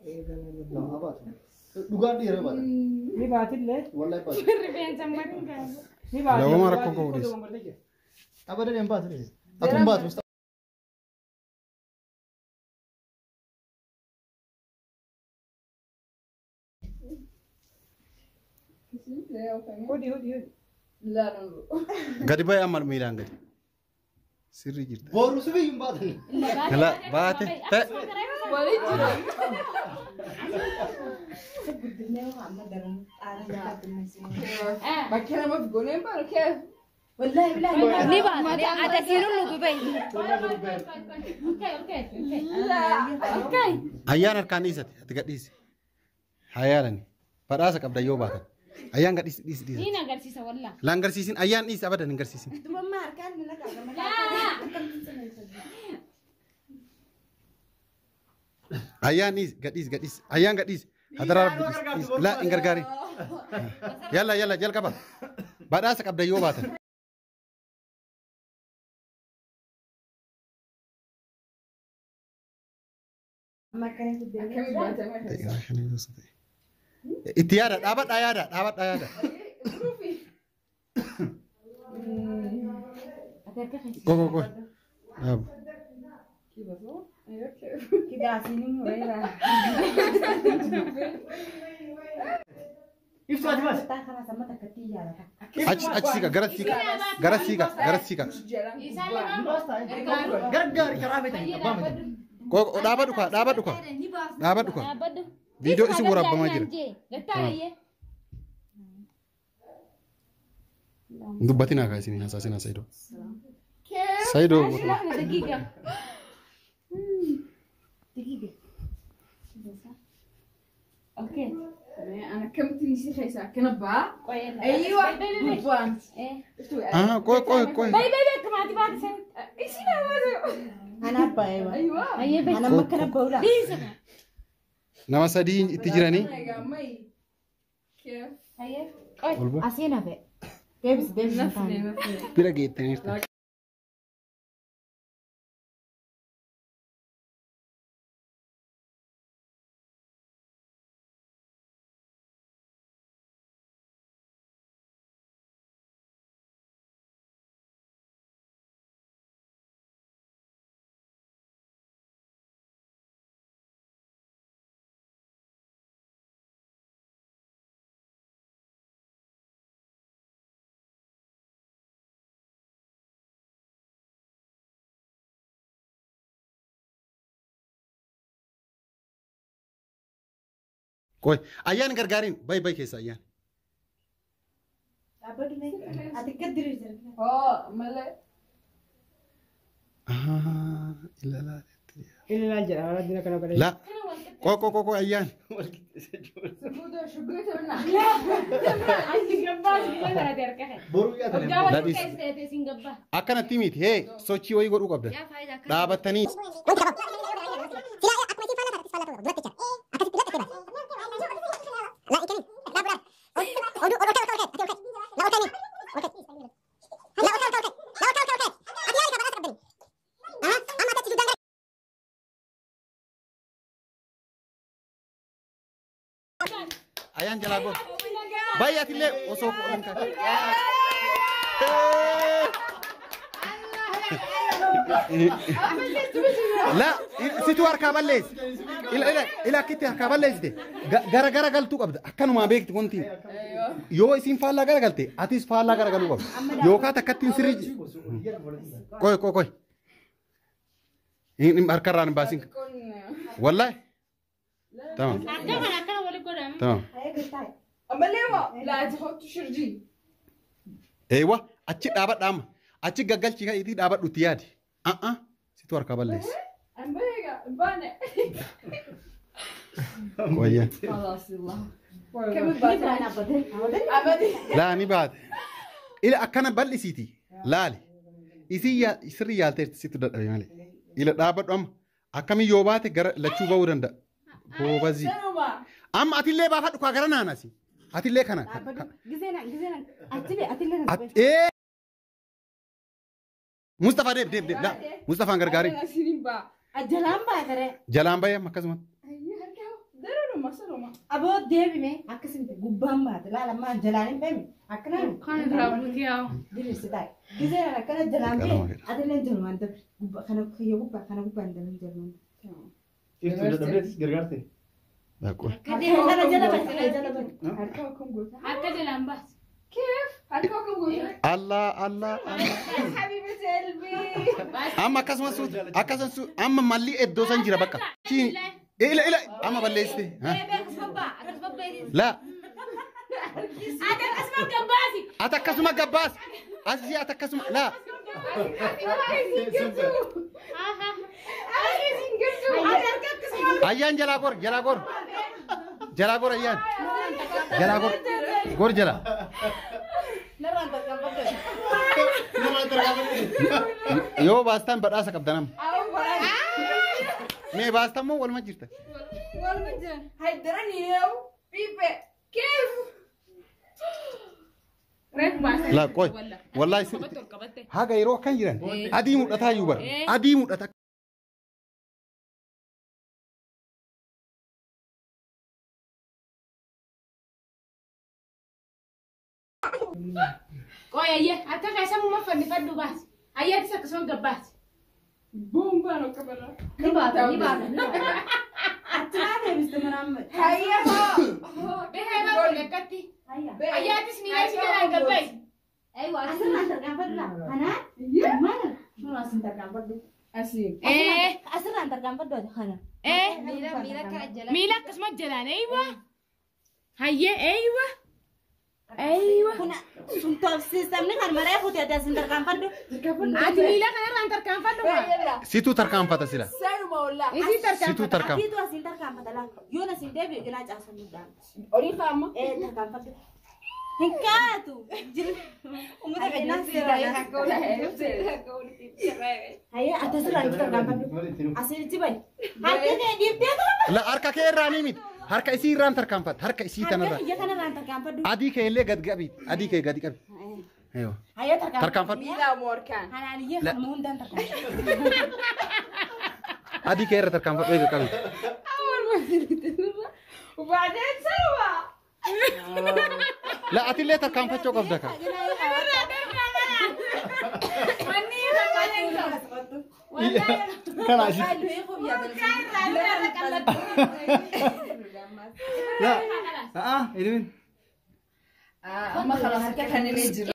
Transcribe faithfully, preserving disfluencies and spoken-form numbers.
Dugaan dhiira baata. Ni baatillee. Wallahi baata. Rifeensa maddii qaba. Ni baata. Lama rakkoo ka'uudis. Abadan hin baatu. Atun baatu. Hodi hodi hodi. Gadi baay'ee amma miilaan gadi. Sirri jirta. Boru subii hin baatu. Kala baate. Bakka nama goonee baru kee. Wallahi billahi ni baata. Ada kiru lu gue. Oke oke oke. Ayaan harkaan dhiisate ati gadhiisi. Hayaadani. Badhaasa qabda yoo baatan. Ayaan gadhiisi dhiisi dhiisi. Ini agarsiisa wallah. Laan garsiisin ayaan dhiisi abadan hin garsiisin. Dumma harkaan ni laga. Ayaan dhiisi gadhiisi gadhiisi. Ayaan gadhiisi. Hadaraa rabbi dhiisi. Laa hin gargaari. Yalla yalla jalqaba. Badhaasa qabda yoo baatan. Itti yaada dhaabadhaa yaada dhaabadhaa yaada. Go go go. Dhaabu. Iftu ati mas. Achi achi siika gara siika gara siika gara siika. Gargaari karaa beektan. Go dhaabadhu kaa dhaabadhu kaa dhaabadhu kaa. Video isi waraabbamaa jira. Dubbatinaa kaa isin hasaasinaa Saidoo. Saidoo. Daqiiqa. Daqiiqa. Okay. أنا كم تنسي خيسة كنبا أيوة بوان آه كوي كوي كوي باي باي باي كمان تبغى تسوي إيش هذا أنا أبغى أيوة أيه أنا ممكن أبغى nama sadii itti jiranii. كيف أيه أسينا في بيبس بيبس نفني Bira geettaniirta. Koi, ayaan gargaarin, bay bay keessa ayaan. أوه ملا Ah, ilaalaa. إلا لا جرى ولا دينا كنا كنا La, koi koi koi koi ayaan. سبوده شو قلت لنا عندي جبار كذا هذا ركحه Boru yaatan. جاوا That is- كيس ده سنجبا Akkanatti miti, hee, sochii wayii godhuu qabda. يا فايدة Dhaabattanii. Ayaan jalaa goon. Baay'aatillee osoo qoran kan. La, situ harkaa balleessi. Ila ila ila akkitti harkaa balleessite. Gara gara galtuu qabda. Akkanumaa beekti wanti. Yoo isin faallaa gara galte, atis faallaa gara galuu qabda. Yookaan takkattiin sirrii. Koi koi koi. Inni harkarraan baasin. Wallahi. Tamam. أكمل أكمل ولا كلام Tamam. أما ليه لا تحط شرجي Eewa achi dhaabadhaama. Achi gaggalchi kan itti dhaabadhutti yaadi. A'a situ harkaa balleessi. أما هيك بانة Wayyaa. خلاص الله كم بانة أبدي Laa ni baate. Ila akkana bal'isiiti. Laali. Isii yaa sirrii yaalteerti situ dadhabe malee. Ila dhaabadhu amma. Akkami yoo baate gara lachuu ba'uu danda'a. Hoobazii. سنوما Amma atillee baafadhu kaa gara naanasi. Atillee kana. جزينا جزينا أتبي أتبي At- Ee. Mustafaa deem deem deem. Laa. Mustafaan gargaarii. أنا سيرين با الجلام بقى ترى Jalaan bahee akkasuma. أيه هركاو سلمى سلمى أبو ديبي مي أكسمت قبام بات لا لا ما جلاني فهمي أكنا كان رابط يا دير ستاي جزء أنا كنا جلان بي أدلين جلمان دب قب خنا خيا قب خنا قب عندنا جلمان إيه تقول دبلت قرقرتي D'accord. أنا جلبت أنا جلبت هركوكم قلت هكذا لامباس كيف هركوكم قلت Allah Allah Allah. حبيبة قلبي Amma akkasuma suut akkasuma suut amma malli iddoo san jira bakka. Siin ila ila amma balleessite. La. Ati akkasuma gabbaas. Asii ati akkasuma la. Ayyaan jalaa gor jalaa gor. Jalaa gor ayyaan. Jalaa gor. Gor jalaa. Yoo baastaan badhaasa qabdanam. Mee baastaan moo waluma jirta? والمجان هيدرني يو بيبي كيف ريف باس La qoy. Wallahi sirriitti. Haga yeroo akkan jiran adii mul'ataa iyyuu bara. Adii mul'ata. قوي أيه أتاك أسمو ما فني فدو باس أيه تسك سون جباس بوم بانو كبلا نبات نبات أتلا بس تمرام هيا بهاي ما تقول كتي أيه تسمي ليش كده جباي أيوة أصلا أنت كم بدلا أنا ما شو أصلا أنت كم بدلا أسيب إيه أصلا أنت كم بدلا أنا إيه ميلا ميلا كأجلا ميلا كسمة جلان أيوة هيا أيوة أيوة كنا سنتو سيستم نكان مرة فوتي أدا سنتر كم بدلا أنت ميلا كنا رانتر كام فدو Situ tarkaanfata sila. سلمى ولا إيش تركام Situ tarkaam. أكيد واسنتر كم بدلا يونا سنتي بيجنا جالس مدام أوري خامة إيه تركام بدلا هنكاتو جل ومتى بينا سيرا هيا أتسرع أنت تركام بدلا أصير تبي هكذا ديب ديب La harka kee irraa ni miti. Harka isii irraan tarkaanfata. Harka isii kanarraa. هيا كنا رانتر كم بدلا Adii kee illee gad qabi. Adii kee gadi qabi. Eeyo. هيا تركام Tarkaanfata. ميلا موركان أنا عليه خلمون دان تركام Adii kee irra tarkaanfata. Eega qabi. أول ما وبعدين سلمى La ati illee tarkaanfachuu qabda kaa. كان عشان لا اه إلين أما خلاص كان اللي يجري